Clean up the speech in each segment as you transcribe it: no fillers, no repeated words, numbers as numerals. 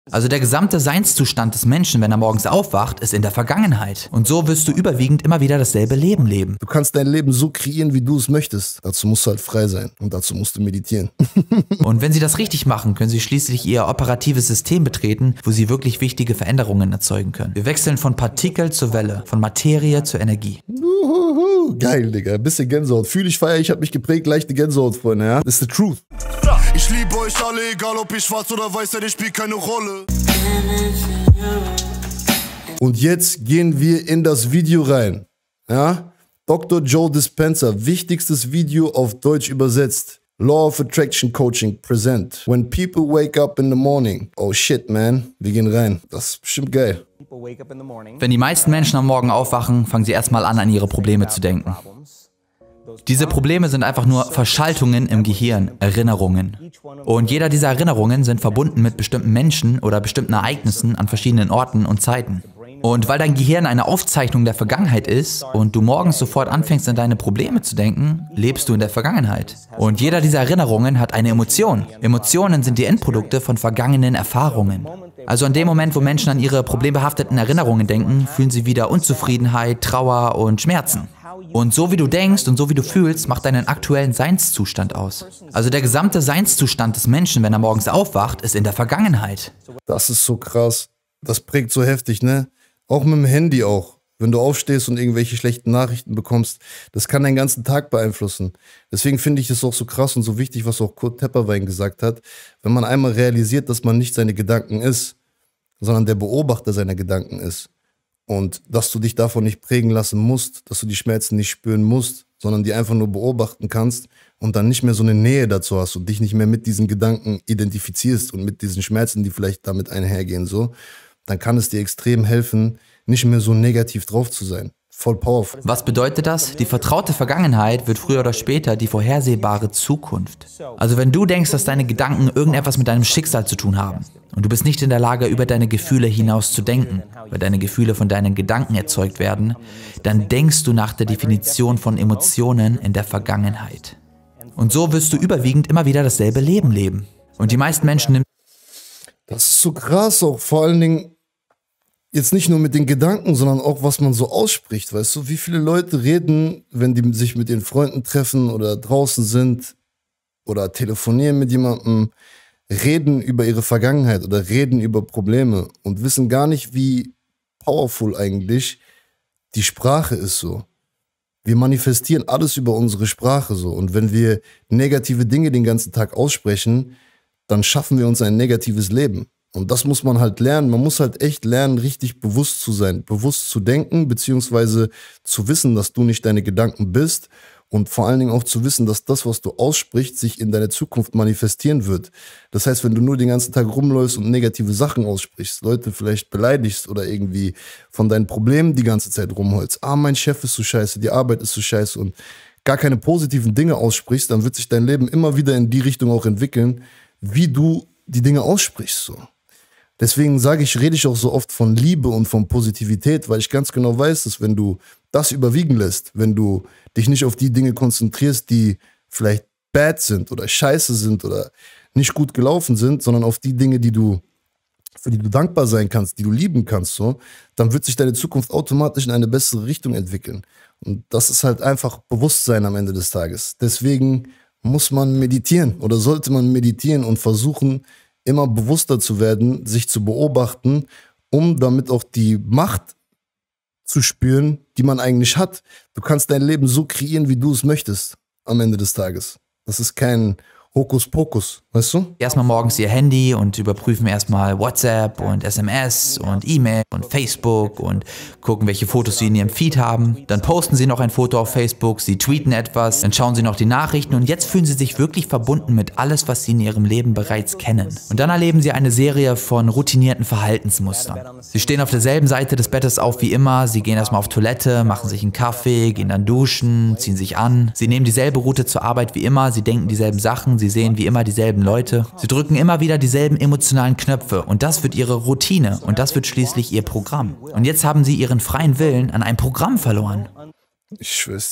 Also der gesamte Seinszustand des Menschen, wenn er morgens aufwacht, ist in der Vergangenheit. Und so wirst du überwiegend immer wieder dasselbe Leben leben. Du kannst dein Leben so kreieren, wie du es möchtest. Dazu musst du halt frei sein und dazu musst du meditieren. Und wenn sie das richtig machen, können sie schließlich ihr operatives System betreten, wo sie wirklich wichtige Veränderungen erzeugen können. Wir wechseln von Partikel zur Welle, von Materie zur Energie. Geil, Digga. Ein bisschen Gänsehaut. Fühl ich, feier ich, hab mich geprägt, leichte Gänsehaut, Freunde, ja? Das ist the truth. Ich liebe euch alle, egal ob ich schwarz oder weiß, denn ich spielt keine Rolle. Und jetzt gehen wir in das Video rein. Ja? Dr. Joe Dispenza, wichtigstes Video auf Deutsch übersetzt. Law of Attraction Coaching present. When people wake up in the morning. Oh shit, man. Wir gehen rein. Das ist bestimmt geil. Wenn die meisten Menschen am Morgen aufwachen, fangen sie erstmal an ihre Probleme zu denken. Diese Probleme sind einfach nur Verschaltungen im Gehirn, Erinnerungen. Und jeder dieser Erinnerungen sind verbunden mit bestimmten Menschen oder bestimmten Ereignissen an verschiedenen Orten und Zeiten. Und weil dein Gehirn eine Aufzeichnung der Vergangenheit ist und du morgens sofort anfängst, an deine Probleme zu denken, lebst du in der Vergangenheit. Und jeder dieser Erinnerungen hat eine Emotion. Emotionen sind die Endprodukte von vergangenen Erfahrungen. Also in dem Moment, wo Menschen an ihre problembehafteten Erinnerungen denken, fühlen sie wieder Unzufriedenheit, Trauer und Schmerzen. Und so wie du denkst und so wie du fühlst, macht deinen aktuellen Seinszustand aus. Also der gesamte Seinszustand des Menschen, wenn er morgens aufwacht, ist in der Vergangenheit. Das ist so krass. Das prägt so heftig, ne? Auch mit dem Handy auch. Wenn du aufstehst und irgendwelche schlechten Nachrichten bekommst, das kann deinen ganzen Tag beeinflussen. Deswegen finde ich es auch so krass und so wichtig, was auch Kurt Tepperwein gesagt hat. Wenn man einmal realisiert, dass man nicht seine Gedanken ist, sondern der Beobachter seiner Gedanken ist. Und dass du dich davon nicht prägen lassen musst, dass du die Schmerzen nicht spüren musst, sondern die einfach nur beobachten kannst und dann nicht mehr so eine Nähe dazu hast und dich nicht mehr mit diesen Gedanken identifizierst und mit diesen Schmerzen, die vielleicht damit einhergehen, so, dann kann es dir extrem helfen, nicht mehr so negativ drauf zu sein. Voll powerful. Was bedeutet das? Die vertraute Vergangenheit wird früher oder später die vorhersehbare Zukunft. Also wenn du denkst, dass deine Gedanken irgendetwas mit deinem Schicksal zu tun haben und du bist nicht in der Lage, über deine Gefühle hinaus zu denken, weil deine Gefühle von deinen Gedanken erzeugt werden, dann denkst du nach der Definition von Emotionen in der Vergangenheit. Und so wirst du überwiegend immer wieder dasselbe Leben leben. Und die meisten Menschen nehmen... Das ist so krass auch, vor allen Dingen jetzt nicht nur mit den Gedanken, sondern auch, was man so ausspricht, weißt du? Wie viele Leute reden, wenn die sich mit den Freunden treffen oder draußen sind oder telefonieren mit jemandem, reden über ihre Vergangenheit oder reden über Probleme und wissen gar nicht, wie powerful eigentlich die Sprache ist so. Wir manifestieren alles über unsere Sprache so und wenn wir negative Dinge den ganzen Tag aussprechen, dann schaffen wir uns ein negatives Leben. Und das muss man halt lernen. Man muss halt echt lernen, richtig bewusst zu sein, bewusst zu denken, beziehungsweise zu wissen, dass du nicht deine Gedanken bist und vor allen Dingen auch zu wissen, dass das, was du aussprichst, sich in deiner Zukunft manifestieren wird. Das heißt, wenn du nur den ganzen Tag rumläufst und negative Sachen aussprichst, Leute vielleicht beleidigst oder irgendwie von deinen Problemen die ganze Zeit rumholst, mein Chef ist so scheiße, die Arbeit ist so scheiße und gar keine positiven Dinge aussprichst, dann wird sich dein Leben immer wieder in die Richtung auch entwickeln, wie du die Dinge aussprichst so. Deswegen rede ich auch so oft von Liebe und von Positivität, weil ich ganz genau weiß, dass wenn du das überwiegen lässt, wenn du dich nicht auf die Dinge konzentrierst, die vielleicht bad sind oder scheiße sind oder nicht gut gelaufen sind, sondern auf die Dinge, für die du dankbar sein kannst, die du lieben kannst, so, dann wird sich deine Zukunft automatisch in eine bessere Richtung entwickeln. Und das ist halt einfach Bewusstsein am Ende des Tages. Deswegen muss man meditieren oder sollte man meditieren und versuchen, immer bewusster zu werden, sich zu beobachten, um damit auch die Macht zu spüren, die man eigentlich hat. Du kannst dein Leben so kreieren, wie du es möchtest am Ende des Tages. Das ist kein Hokuspokus, weißt du? Erstmal morgens ihr Handy und überprüfen erstmal WhatsApp und SMS und E-Mail und Facebook und gucken, welche Fotos sie in ihrem Feed haben. Dann posten sie noch ein Foto auf Facebook, sie tweeten etwas, dann schauen sie noch die Nachrichten und jetzt fühlen sie sich wirklich verbunden mit alles, was sie in ihrem Leben bereits kennen. Und dann erleben sie eine Serie von routinierten Verhaltensmustern. Sie stehen auf derselben Seite des Bettes auf wie immer, sie gehen erstmal auf Toilette, machen sich einen Kaffee, gehen dann duschen, ziehen sich an. Sie nehmen dieselbe Route zur Arbeit wie immer, sie denken dieselben Sachen, sie sehen wie immer dieselben Leute. Sie drücken immer wieder dieselben emotionalen Knöpfe und das wird ihre Routine und das wird schließlich ihr Programm. Und jetzt haben sie ihren freien Willen an ein Programm verloren. Ich schwör's dir.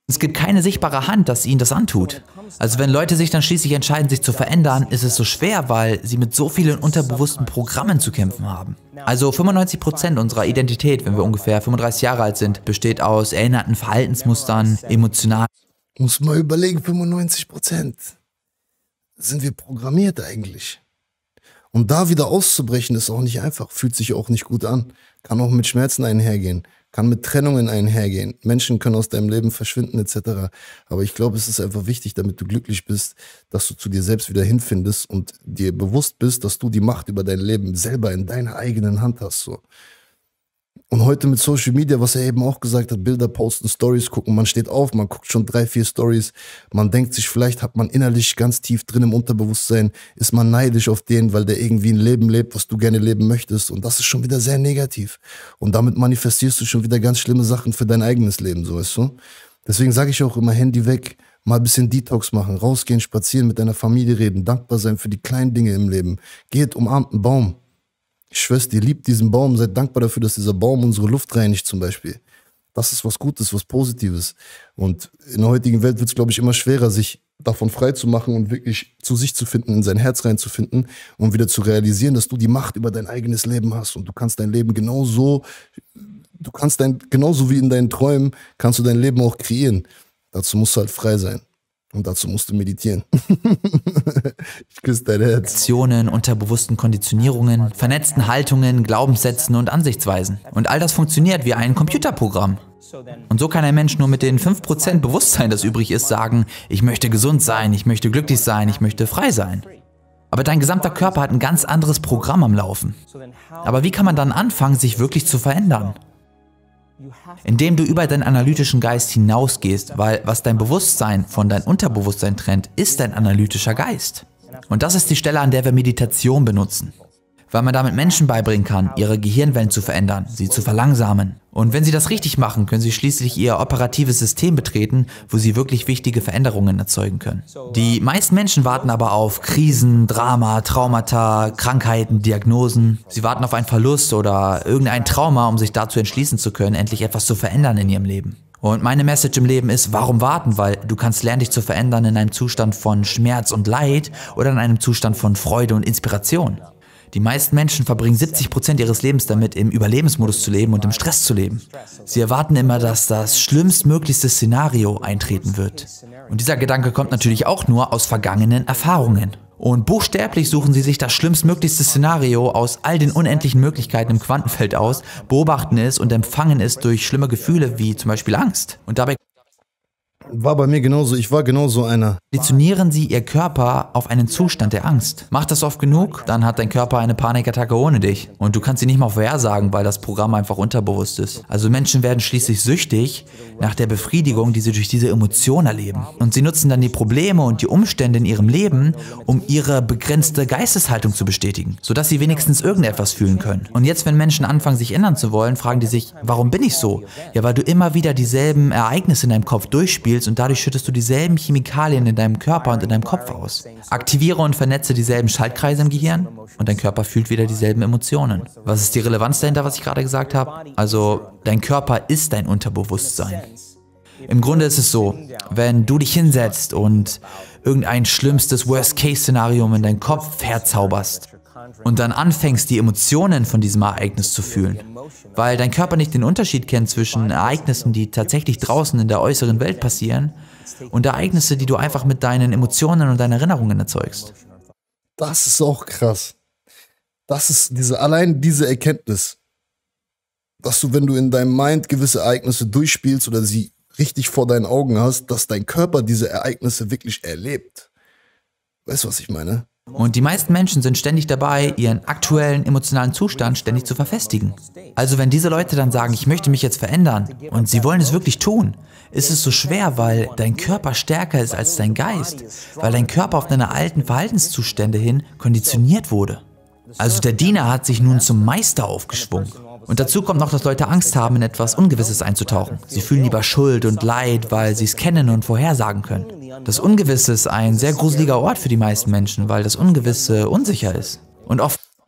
Es gibt keine sichtbare Hand, das ihnen das antut. Also wenn Leute sich dann schließlich entscheiden, sich zu verändern, ist es so schwer, weil sie mit so vielen unterbewussten Programmen zu kämpfen haben. Also 95% unserer Identität, wenn wir ungefähr 35 Jahre alt sind, besteht aus erinnerten Verhaltensmustern, emotional. Muss mal überlegen, 95%. Sind wir programmiert eigentlich? Und da wieder auszubrechen ist auch nicht einfach, fühlt sich auch nicht gut an, kann auch mit Schmerzen einhergehen. Kann mit Trennungen einhergehen. Menschen können aus deinem Leben verschwinden etc. Aber ich glaube, es ist einfach wichtig, damit du glücklich bist, dass du zu dir selbst wieder hinfindest und dir bewusst bist, dass du die Macht über dein Leben selber in deiner eigenen Hand hast. So. Und heute mit Social Media, was er eben auch gesagt hat, Bilder posten, Stories gucken, man steht auf, man guckt schon 3, 4 Stories, man denkt sich, vielleicht hat man innerlich ganz tief drin im Unterbewusstsein, ist man neidisch auf den, weil der irgendwie ein Leben lebt, was du gerne leben möchtest, und das ist schon wieder sehr negativ und damit manifestierst du schon wieder ganz schlimme Sachen für dein eigenes Leben, so, weißt du? Deswegen sage ich auch immer, Handy weg, mal ein bisschen Detox machen, rausgehen, spazieren, mit deiner Familie reden, dankbar sein für die kleinen Dinge im Leben, geht, umarmt einen Baum. Ich schwör's dir, liebt diesen Baum, seid dankbar dafür, dass dieser Baum unsere Luft reinigt zum Beispiel. Das ist was Gutes, was Positives. Und in der heutigen Welt wird es, glaube ich, immer schwerer, sich davon frei zu machen und wirklich zu sich zu finden, in sein Herz reinzufinden und wieder zu realisieren, dass du die Macht über dein eigenes Leben hast und du kannst dein Leben genauso wie in deinen Träumen, kannst du dein Leben auch kreieren. Dazu musst du halt frei sein. Und dazu musst du meditieren. Ich küsse dein Herz. Aktionen, unterbewussten Konditionierungen, vernetzten Haltungen, Glaubenssätzen und Ansichtsweisen. Und all das funktioniert wie ein Computerprogramm. Und so kann ein Mensch nur mit den 5% Bewusstsein, das übrig ist, sagen, ich möchte gesund sein, ich möchte glücklich sein, ich möchte frei sein. Aber dein gesamter Körper hat ein ganz anderes Programm am Laufen. Aber wie kann man dann anfangen, sich wirklich zu verändern? Indem du über deinen analytischen Geist hinausgehst, weil was dein Bewusstsein von deinem Unterbewusstsein trennt, ist dein analytischer Geist. Und das ist die Stelle, an der wir Meditation benutzen. Weil man damit Menschen beibringen kann, ihre Gehirnwellen zu verändern, sie zu verlangsamen. Und wenn sie das richtig machen, können sie schließlich ihr operatives System betreten, wo sie wirklich wichtige Veränderungen erzeugen können. Die meisten Menschen warten aber auf Krisen, Drama, Traumata, Krankheiten, Diagnosen. Sie warten auf einen Verlust oder irgendein Trauma, um sich dazu entschließen zu können, endlich etwas zu verändern in ihrem Leben. Und meine Message im Leben ist, warum warten? Weil du kannst lernen, dich zu verändern in einem Zustand von Schmerz und Leid oder in einem Zustand von Freude und Inspiration. Die meisten Menschen verbringen 70% ihres Lebens damit, im Überlebensmodus zu leben und im Stress zu leben. Sie erwarten immer, dass das schlimmstmöglichste Szenario eintreten wird. Und dieser Gedanke kommt natürlich auch nur aus vergangenen Erfahrungen. Und buchstäblich suchen sie sich das schlimmstmöglichste Szenario aus all den unendlichen Möglichkeiten im Quantenfeld aus, beobachten es und empfangen es durch schlimme Gefühle wie zum Beispiel Angst. Und dabei war bei mir genauso, ich war genauso einer. Konditionieren Sie Ihr Körper auf einen Zustand der Angst. Macht das oft genug, dann hat dein Körper eine Panikattacke ohne dich. Und du kannst sie nicht mal vorhersagen, weil das Programm einfach unterbewusst ist. Also Menschen werden schließlich süchtig nach der Befriedigung, die sie durch diese Emotion erleben. Und sie nutzen dann die Probleme und die Umstände in ihrem Leben, um ihre begrenzte Geisteshaltung zu bestätigen, sodass sie wenigstens irgendetwas fühlen können. Und jetzt, wenn Menschen anfangen, sich ändern zu wollen, fragen die sich, warum bin ich so? Ja, weil du immer wieder dieselben Ereignisse in deinem Kopf durchspielst und dadurch schüttest du dieselben Chemikalien in deinem Körper und in deinem Kopf aus. Aktiviere und vernetze dieselben Schaltkreise im Gehirn und dein Körper fühlt wieder dieselben Emotionen. Was ist die Relevanz dahinter, was ich gerade gesagt habe? Also, dein Körper ist dein Unterbewusstsein. Im Grunde ist es so, wenn du dich hinsetzt und irgendein schlimmstes Worst-Case-Szenario in deinen Kopf herzauberst und dann anfängst, die Emotionen von diesem Ereignis zu fühlen, weil dein Körper nicht den Unterschied kennt zwischen Ereignissen, die tatsächlich draußen in der äußeren Welt passieren, und Ereignisse, die du einfach mit deinen Emotionen und deinen Erinnerungen erzeugst. Das ist auch krass. Das ist allein diese Erkenntnis, dass du, wenn du in deinem Mind gewisse Ereignisse durchspielst oder sie richtig vor deinen Augen hast, dass dein Körper diese Ereignisse wirklich erlebt. Weißt du, was ich meine? Und die meisten Menschen sind ständig dabei, ihren aktuellen emotionalen Zustand ständig zu verfestigen. Also wenn diese Leute dann sagen, ich möchte mich jetzt verändern und sie wollen es wirklich tun, ist es so schwer, weil dein Körper stärker ist als dein Geist, weil dein Körper auf deine alten Verhaltenszustände hin konditioniert wurde. Also der Diener hat sich nun zum Meister aufgeschwungen. Und dazu kommt noch, dass Leute Angst haben, in etwas Ungewisses einzutauchen. Sie fühlen lieber Schuld und Leid, weil sie es kennen und vorhersagen können. Das Ungewisse ist ein sehr gruseliger Ort für die meisten Menschen, weil das Ungewisse unsicher ist. Und oft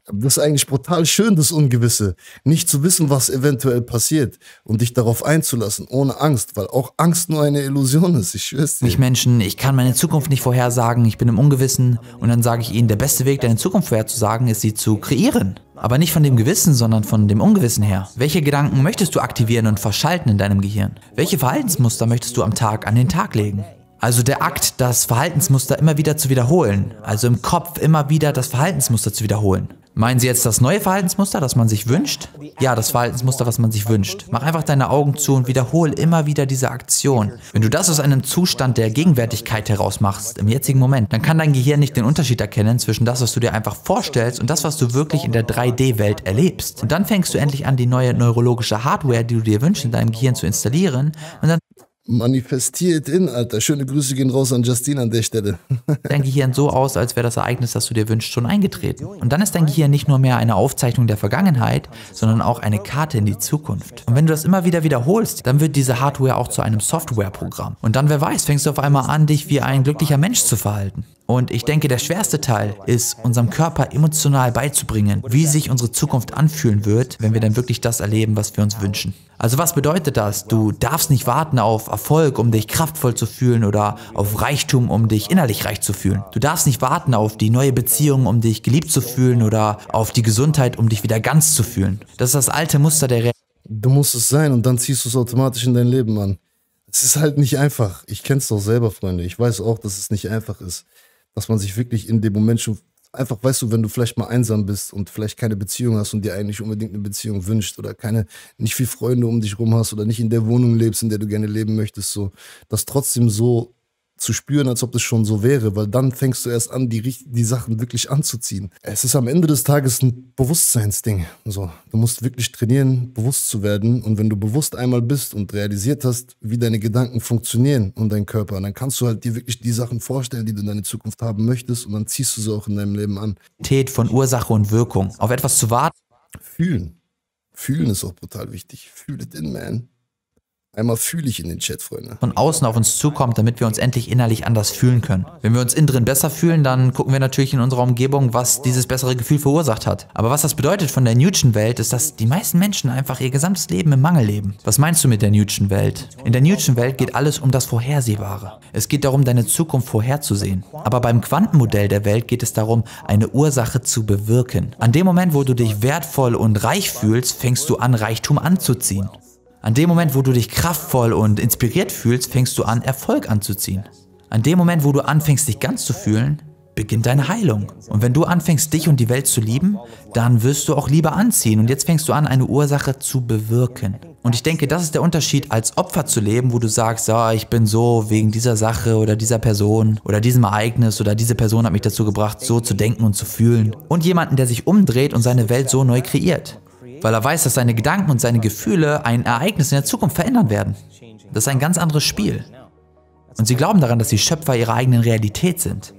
Das ist eigentlich brutal schön, das Ungewisse. Nicht zu wissen, was eventuell passiert und dich darauf einzulassen, ohne Angst, weil auch Angst nur eine Illusion ist, ich schwör's dir. Ich Menschen, ich kann meine Zukunft nicht vorhersagen, ich bin im Ungewissen und dann sage ich ihnen, der beste Weg, deine Zukunft vorherzusagen, ist sie zu kreieren. Aber nicht von dem Gewissen, sondern von dem Ungewissen her. Welche Gedanken möchtest du aktivieren und verschalten in deinem Gehirn? Welche Verhaltensmuster möchtest du am Tag an den Tag legen? Also der Akt, das Verhaltensmuster immer wieder zu wiederholen. Also im Kopf immer wieder das Verhaltensmuster zu wiederholen. Meinen Sie jetzt das neue Verhaltensmuster, das man sich wünscht? Ja, das Verhaltensmuster, was man sich wünscht. Mach einfach deine Augen zu und wiederhole immer wieder diese Aktion. Wenn du das aus einem Zustand der Gegenwärtigkeit heraus machst, im jetzigen Moment, dann kann dein Gehirn nicht den Unterschied erkennen zwischen das, was du dir einfach vorstellst und das, was du wirklich in der 3D-Welt erlebst. Und dann fängst du endlich an, die neue neurologische Hardware, die du dir wünschst, in deinem Gehirn zu installieren und dann Manifestiert in, Alter. Schöne Grüße gehen raus an Justine an der Stelle. dein Gehirn so aus, als wäre das Ereignis, das du dir wünschst, schon eingetreten. Und dann ist dein Gehirn nicht nur mehr eine Aufzeichnung der Vergangenheit, sondern auch eine Karte in die Zukunft. Und wenn du das immer wieder wiederholst, dann wird diese Hardware auch zu einem Softwareprogramm. Und dann, wer weiß, fängst du auf einmal an, dich wie ein glücklicher Mensch zu verhalten. Und ich denke, der schwerste Teil ist, unserem Körper emotional beizubringen, wie sich unsere Zukunft anfühlen wird, wenn wir dann wirklich das erleben, was wir uns wünschen. Also was bedeutet das? Du darfst nicht warten auf Erfolg, um dich kraftvoll zu fühlen oder auf Reichtum, um dich innerlich reich zu fühlen. Du darfst nicht warten auf die neue Beziehung, um dich geliebt zu fühlen oder auf die Gesundheit, um dich wieder ganz zu fühlen. Das ist das alte Muster der Realität. Du musst es sein und dann ziehst du es automatisch in dein Leben an. Es ist halt nicht einfach. Ich kenn's doch selber, Freunde. Ich weiß auch, dass es nicht einfach ist. Dass man sich wirklich in dem Moment schon einfach, weißt du, wenn du vielleicht mal einsam bist und vielleicht keine Beziehung hast und dir eigentlich unbedingt eine Beziehung wünscht oder nicht viel Freunde um dich rum hast oder nicht in der Wohnung lebst, in der du gerne leben möchtest, so, das trotzdem so zu spüren, als ob das schon so wäre, weil dann fängst du erst an, die Sachen wirklich anzuziehen. Es ist am Ende des Tages ein Bewusstseinsding. So, du musst wirklich trainieren, bewusst zu werden, und wenn du bewusst einmal bist und realisiert hast, wie deine Gedanken funktionieren und dein Körper, dann kannst du halt dir wirklich die Sachen vorstellen, die du in deiner Zukunft haben möchtest, und dann ziehst du sie auch in deinem Leben an. Von Ursache und Wirkung. Auf etwas zu warten. Fühlen. Fühlen ist auch brutal wichtig. Feel it in, man. Einmal fühle ich in den Chat, Freunde. Von außen auf uns zukommt, damit wir uns endlich innerlich anders fühlen können. Wenn wir uns innen drin besser fühlen, dann gucken wir natürlich in unserer Umgebung, was dieses bessere Gefühl verursacht hat. Aber was das bedeutet von der Newton-Welt, ist, dass die meisten Menschen einfach ihr gesamtes Leben im Mangel leben. Was meinst du mit der Newton-Welt? In der Newton-Welt geht alles um das Vorhersehbare. Es geht darum, deine Zukunft vorherzusehen. Aber beim Quantenmodell der Welt geht es darum, eine Ursache zu bewirken. An dem Moment, wo du dich wertvoll und reich fühlst, fängst du an, Reichtum anzuziehen. An dem Moment, wo du dich kraftvoll und inspiriert fühlst, fängst du an, Erfolg anzuziehen. An dem Moment, wo du anfängst, dich ganz zu fühlen, beginnt deine Heilung. Und wenn du anfängst, dich und die Welt zu lieben, dann wirst du auch Liebe anziehen. Und jetzt fängst du an, eine Ursache zu bewirken. Und ich denke, das ist der Unterschied, als Opfer zu leben, wo du sagst, oh, ich bin so wegen dieser Sache oder dieser Person oder diesem Ereignis oder diese Person hat mich dazu gebracht, so zu denken und zu fühlen. Und jemanden, der sich umdreht und seine Welt so neu kreiert. Weil er weiß, dass seine Gedanken und seine Gefühle ein Ereignis in der Zukunft verändern werden. Das ist ein ganz anderes Spiel. Und sie glauben daran, dass sie Schöpfer ihrer eigenen Realität sind.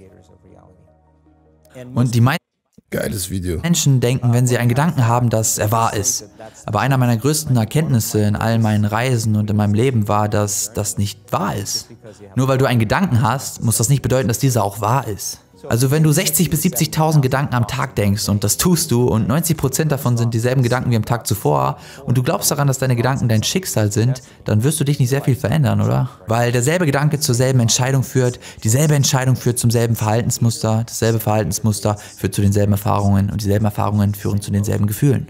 Und die Geiles Video. Menschen denken, wenn sie einen Gedanken haben, dass er wahr ist. Aber einer meiner größten Erkenntnisse in all meinen Reisen und in meinem Leben war, dass das nicht wahr ist. Nur weil du einen Gedanken hast, muss das nicht bedeuten, dass dieser auch wahr ist. Also wenn du 60.000 bis 70.000 Gedanken am Tag denkst, und das tust du, und 90% davon sind dieselben Gedanken wie am Tag zuvor, und du glaubst daran, dass deine Gedanken dein Schicksal sind, dann wirst du dich nicht sehr viel verändern, oder? Weil derselbe Gedanke zur selben Entscheidung führt, dieselbe Entscheidung führt zum selben Verhaltensmuster, dasselbe Verhaltensmuster führt zu denselben Erfahrungen, und dieselben Erfahrungen führen zu denselben Gefühlen.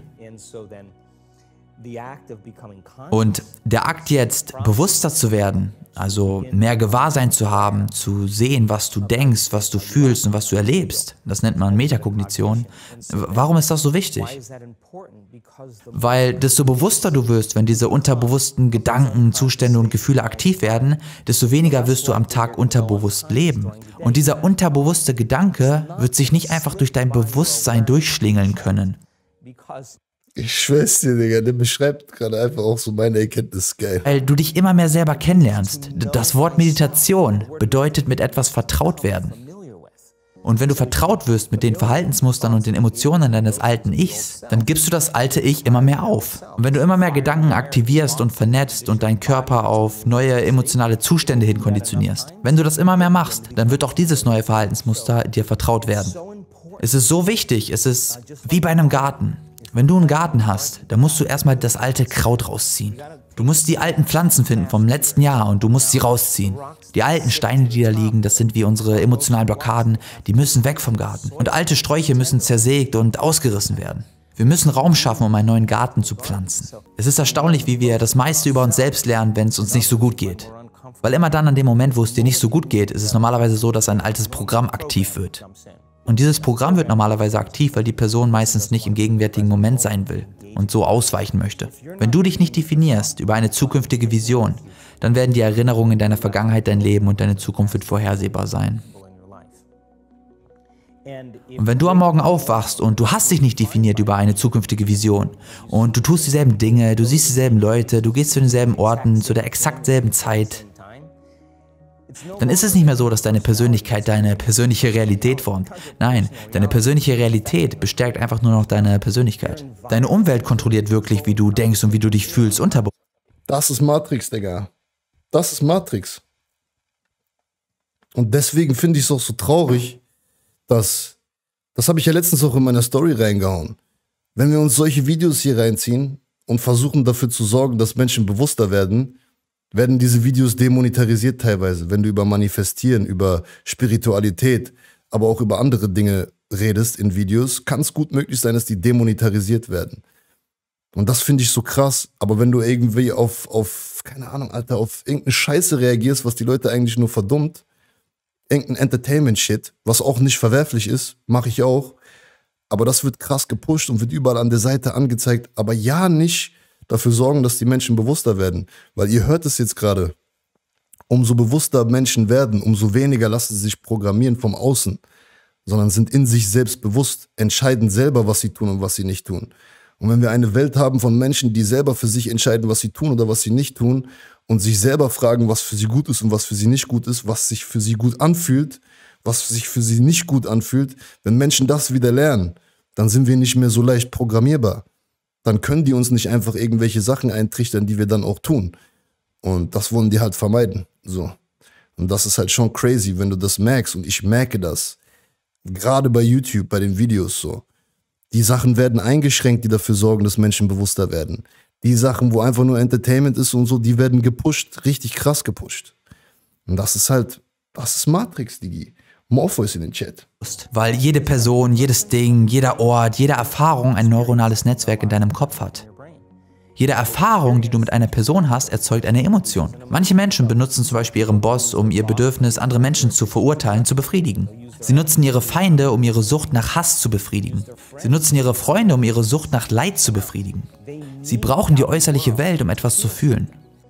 Und der Akt jetzt, bewusster zu werden, also mehr Gewahrsein zu haben, zu sehen, was du denkst, was du fühlst und was du erlebst, das nennt man Metakognition. Warum ist das so wichtig? Weil desto bewusster du wirst, wenn diese unterbewussten Gedanken, Zustände und Gefühle aktiv werden, desto weniger wirst du am Tag unterbewusst leben. Und dieser unterbewusste Gedanke wird sich nicht einfach durch dein Bewusstsein durchschlingeln können. Ich schwör's dir, Digga, der beschreibt gerade einfach auch so meine Erkenntnis, geil. Weil du dich immer mehr selber kennenlernst. Das Wort Meditation bedeutet mit etwas vertraut werden. Und wenn du vertraut wirst mit den Verhaltensmustern und den Emotionen deines alten Ichs, dann gibst du das alte Ich immer mehr auf. Und wenn du immer mehr Gedanken aktivierst und vernetzt und deinen Körper auf neue emotionale Zustände hin konditionierst, wenn du das immer mehr machst, dann wird auch dieses neue Verhaltensmuster dir vertraut werden. Es ist so wichtig, es ist wie bei einem Garten. Wenn du einen Garten hast, dann musst du erstmal das alte Kraut rausziehen. Du musst die alten Pflanzen finden vom letzten Jahr und du musst sie rausziehen. Die alten Steine, die da liegen, das sind wie unsere emotionalen Blockaden, die müssen weg vom Garten. Und alte Sträucher müssen zersägt und ausgerissen werden. Wir müssen Raum schaffen, um einen neuen Garten zu pflanzen. Es ist erstaunlich, wie wir das meiste über uns selbst lernen, wenn es uns nicht so gut geht. Weil immer dann an dem Moment, wo es dir nicht so gut geht, ist es normalerweise so, dass ein altes Programm aktiv wird. Und dieses Programm wird normalerweise aktiv, weil die Person meistens nicht im gegenwärtigen Moment sein will und so ausweichen möchte. Wenn du dich nicht definierst über eine zukünftige Vision, dann werden die Erinnerungen deiner Vergangenheit dein Leben und deine Zukunft wird vorhersehbar sein. Und wenn du am Morgen aufwachst und du hast dich nicht definiert über eine zukünftige Vision und du tust dieselben Dinge, du siehst dieselben Leute, du gehst zu denselben Orten, zu der exakt selben Zeit, dann ist es nicht mehr so, dass deine Persönlichkeit deine persönliche Realität formt. Nein, deine persönliche Realität bestärkt einfach nur noch deine Persönlichkeit. Deine Umwelt kontrolliert wirklich, wie du denkst und wie du dich fühlst unterbewusst. Das ist Matrix, Digga. Das ist Matrix. Und deswegen finde ich es auch so traurig, das habe ich ja letztens auch in meiner Story reingehauen. Wenn wir uns solche Videos hier reinziehen und versuchen dafür zu sorgen, dass Menschen bewusster werden diese Videos demonetarisiert teilweise. Wenn du über Manifestieren, über Spiritualität, aber auch über andere Dinge redest in Videos, kann es gut möglich sein, dass die demonetarisiert werden. Und das finde ich so krass. Aber wenn du irgendwie auf, keine Ahnung, Alter, auf irgendeine Scheiße reagierst, was die Leute eigentlich nur verdummt, irgendein Entertainment-Shit, was auch nicht verwerflich ist, mache ich auch. Aber das wird krass gepusht und wird überall an der Seite angezeigt. Aber ja, nicht dafür sorgen, dass die Menschen bewusster werden. Weil ihr hört es jetzt gerade. Umso bewusster Menschen werden, umso weniger lassen sie sich programmieren vom Außen, sondern sind in sich selbst bewusst, entscheiden selber, was sie tun und was sie nicht tun. Und wenn wir eine Welt haben von Menschen, die selber für sich entscheiden, was sie tun oder was sie nicht tun und sich selber fragen, was für sie gut ist und was für sie nicht gut ist, was sich für sie gut anfühlt, was sich für sie nicht gut anfühlt, wenn Menschen das wieder lernen, dann sind wir nicht mehr so leicht programmierbar. Dann können die uns nicht einfach irgendwelche Sachen eintrichtern, die wir dann auch tun. Und das wollen die halt vermeiden. So. Und das ist halt schon crazy, wenn du das merkst. Und ich merke das. Gerade bei YouTube, bei den Videos so. Die Sachen werden eingeschränkt, die dafür sorgen, dass Menschen bewusster werden. Die Sachen, wo einfach nur Entertainment ist und so, die werden gepusht, richtig krass gepusht. Und das ist halt, das ist Matrix, Digi. Morpheus in den Chat. Weil jede Person, jedes Ding, jeder Ort, jede Erfahrung ein neuronales Netzwerk in deinem Kopf hat. Jede Erfahrung, die du mit einer Person hast, erzeugt eine Emotion. Manche Menschen benutzen zum Beispiel ihren Boss, um ihr Bedürfnis, andere Menschen zu verurteilen, zu befriedigen. Sie nutzen ihre Feinde, um ihre Sucht nach Hass zu befriedigen. Sie nutzen ihre Freunde, um ihre Sucht nach Leid zu befriedigen. Sie brauchen die äußerliche Welt, um etwas zu fühlen.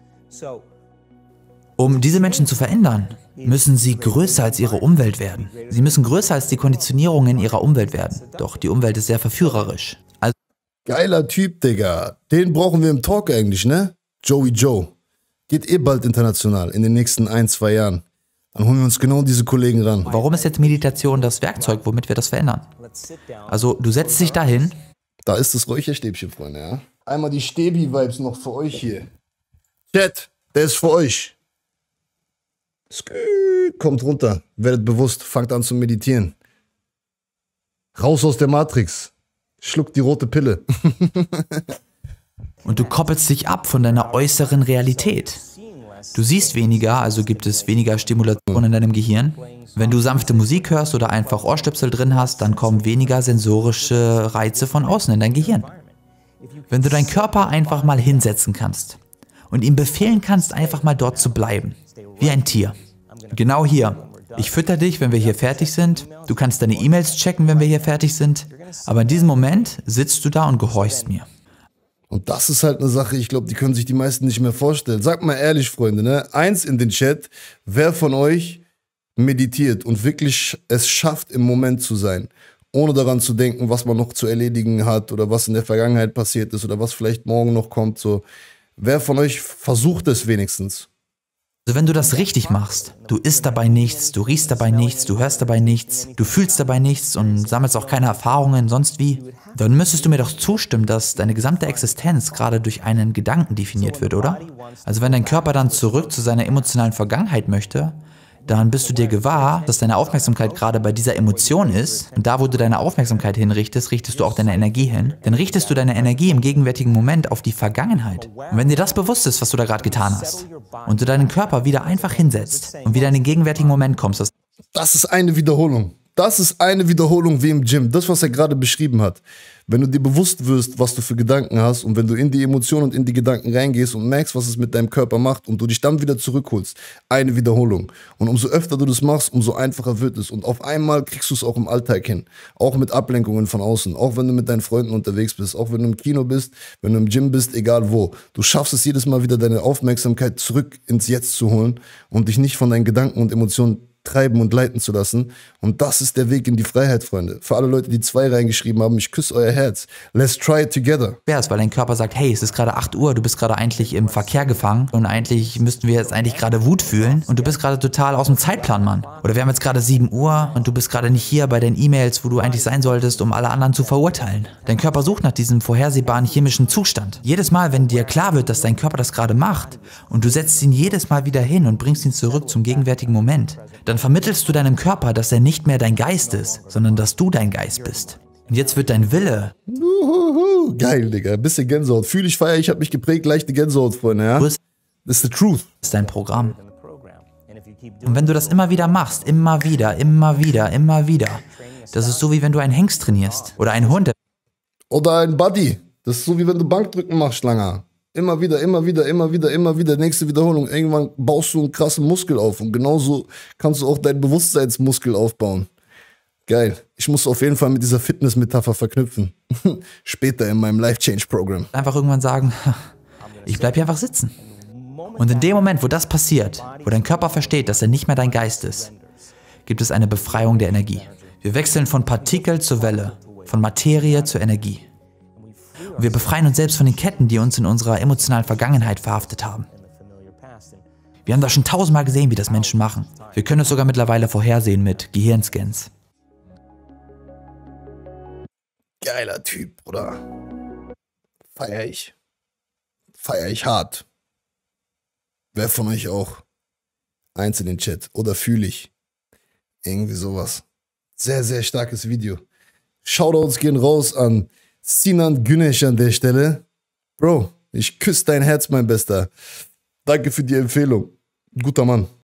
Um diese Menschen zu verändern, müssen sie größer als ihre Umwelt werden. Sie müssen größer als die Konditionierungen ihrer Umwelt werden. Doch die Umwelt ist sehr verführerisch. Also geiler Typ, Digga. Den brauchen wir im Talk eigentlich, ne? Joey Joe. Geht bald international, in den nächsten 1-2 Jahren. Dann holen wir uns genau diese Kollegen ran. Warum ist jetzt Meditation das Werkzeug, womit wir das verändern? Also du setzt dich dahin. Da ist das Räucherstäbchen, Freunde, ja? Einmal die Stäbi-Vibes noch für euch hier. Chat, der ist für euch. Kommt runter, werdet bewusst, fangt an zu meditieren. Raus aus der Matrix. Schluckt die rote Pille. Und du koppelst dich ab von deiner äußeren Realität. Du siehst weniger, also gibt es weniger Stimulation in deinem Gehirn. Wenn du sanfte Musik hörst oder einfach Ohrstöpsel drin hast, dann kommen weniger sensorische Reize von außen in dein Gehirn. Wenn du deinen Körper einfach mal hinsetzen kannst und ihm befehlen kannst, einfach mal dort zu bleiben. Wie ein Tier. Genau hier. Ich fütter dich, wenn wir hier fertig sind. Du kannst deine E-Mails checken, wenn wir hier fertig sind. Aber in diesem Moment sitzt du da und gehorchst mir. Und das ist halt eine Sache, ich glaube, die können sich die meisten nicht mehr vorstellen. Sagt mal ehrlich, Freunde, ne? Eins in den Chat, wer von euch meditiert und wirklich es schafft, im Moment zu sein, ohne daran zu denken, was man noch zu erledigen hat oder was in der Vergangenheit passiert ist oder was vielleicht morgen noch kommt. So. Wer von euch versucht es wenigstens? Also wenn du das richtig machst, du isst dabei nichts, du riechst dabei nichts, du hörst dabei nichts, du fühlst dabei nichts und sammelst auch keine Erfahrungen, sonst wie, dann müsstest du mir doch zustimmen, dass deine gesamte Existenz gerade durch einen Gedanken definiert wird, oder? Also wenn dein Körper dann zurück zu seiner emotionalen Vergangenheit möchte, dann bist du dir gewahr, dass deine Aufmerksamkeit gerade bei dieser Emotion ist. Und da, wo du deine Aufmerksamkeit hinrichtest, richtest du auch deine Energie hin. Dann richtest du deine Energie im gegenwärtigen Moment auf die Vergangenheit. Und wenn dir das bewusst ist, was du da gerade getan hast, und du deinen Körper wieder einfach hinsetzt und wieder in den gegenwärtigen Moment kommst, das ist eine Wiederholung. Das ist eine Wiederholung wie im Gym. Das, was er gerade beschrieben hat. Wenn du dir bewusst wirst, was du für Gedanken hast und wenn du in die Emotionen und in die Gedanken reingehst und merkst, was es mit deinem Körper macht und du dich dann wieder zurückholst, eine Wiederholung. Und umso öfter du das machst, umso einfacher wird es. Und auf einmal kriegst du es auch im Alltag hin. Auch mit Ablenkungen von außen. Auch wenn du mit deinen Freunden unterwegs bist. Auch wenn du im Kino bist, wenn du im Gym bist, egal wo. Du schaffst es jedes Mal wieder, deine Aufmerksamkeit zurück ins Jetzt zu holen und dich nicht von deinen Gedanken und Emotionen treiben und leiten zu lassen. Und das ist der Weg in die Freiheit, Freunde. Für alle Leute, die 2 reingeschrieben haben, ich küsse euer Herz. Let's try it together. weil dein Körper sagt, hey, es ist gerade 8 Uhr, du bist gerade eigentlich im Verkehr gefangen und eigentlich müssten wir jetzt eigentlich gerade Wut fühlen und du bist gerade total aus dem Zeitplan, Mann. Oder wir haben jetzt gerade 7 Uhr und du bist gerade nicht hier bei den E-Mails, wo du eigentlich sein solltest, um alle anderen zu verurteilen. Dein Körper sucht nach diesem vorhersehbaren chemischen Zustand. Jedes Mal, wenn dir klar wird, dass dein Körper das gerade macht und du setzt ihn jedes Mal wieder hin und bringst ihn zurück zum gegenwärtigen Moment, dann vermittelst du deinem Körper, dass er nicht mehr dein Geist ist, sondern dass du dein Geist bist. Und jetzt wird dein Wille... Geil, Digga. Ein bisschen Gänsehaut. Fühl ich, feier ich, hab mich geprägt, leichte Gänsehaut, Freunde, ja? Das ist the truth. Das ist dein Programm. Und wenn du das immer wieder machst, immer wieder, das ist so, wie wenn du einen Hengst trainierst. Oder einen Hund. Oder ein Buddy. Das ist so, wie wenn du Bankdrücken machst, Langer. Immer wieder. Nächste Wiederholung. Irgendwann baust du einen krassen Muskel auf. Und genauso kannst du auch deinen Bewusstseinsmuskel aufbauen. Geil. Ich muss auf jeden Fall mit dieser Fitness-Metapher verknüpfen. Später in meinem Life-Change-Programm. Einfach irgendwann sagen, ich bleib hier einfach sitzen. Und in dem Moment, wo das passiert, wo dein Körper versteht, dass er nicht mehr dein Geist ist, gibt es eine Befreiung der Energie. Wir wechseln von Partikel zur Welle, von Materie zur Energie. Und wir befreien uns selbst von den Ketten, die uns in unserer emotionalen Vergangenheit verhaftet haben. Wir haben das schon 1000-mal gesehen, wie das Menschen machen. Wir können es sogar mittlerweile vorhersehen mit Gehirnscans. Geiler Typ, Bruder. Feier ich. Feier ich hart. Wer von euch auch? Eins in den Chat. Oder fühle ich? Irgendwie sowas. Sehr, sehr starkes Video. Shoutouts gehen raus an Sinan Güneş an der Stelle. Bro, ich küsse dein Herz, mein Bester. Danke für die Empfehlung. Guter Mann.